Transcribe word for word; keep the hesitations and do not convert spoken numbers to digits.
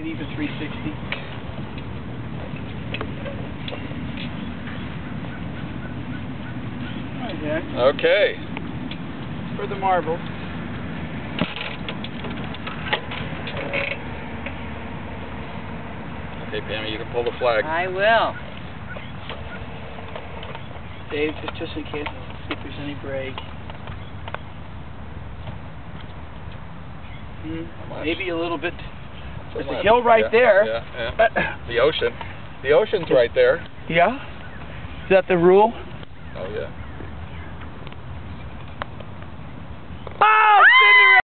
an even three sixty. Okay. Okay. For the marble. Okay, Pammy, you can pull the flag. I will. Dave, just, just in case, see if there's any break. Hmm, maybe a little bit. There's a hill right yeah, there. Yeah, yeah. The ocean. The ocean's right there. Yeah? Is that the rule? Oh, yeah. Oh, Cinderella!